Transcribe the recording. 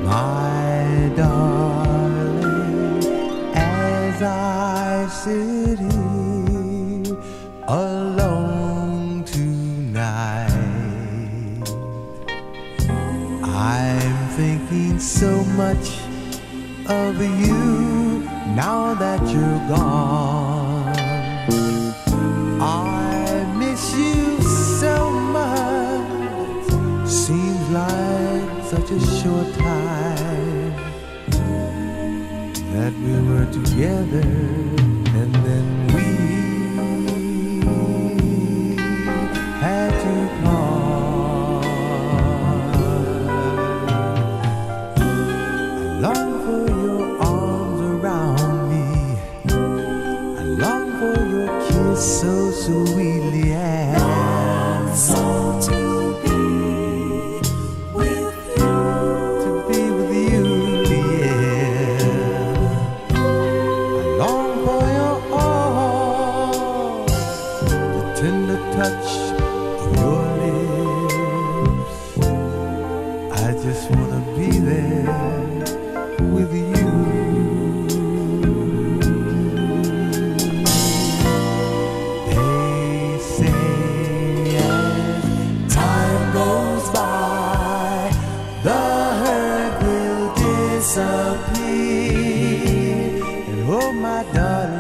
My darling, as I sit here alone tonight, I'm thinking so much of you now that you're gone. I miss you so much, seems like such a short time that we were together, and then we had to part. I long for your arms around me, I long for your kiss so sweetly, and so to be with you, yeah. I long for your arms, the tender touch of your lips. I just wanna be there with you. They say as time goes by, the hurt will disappear, and oh my darling,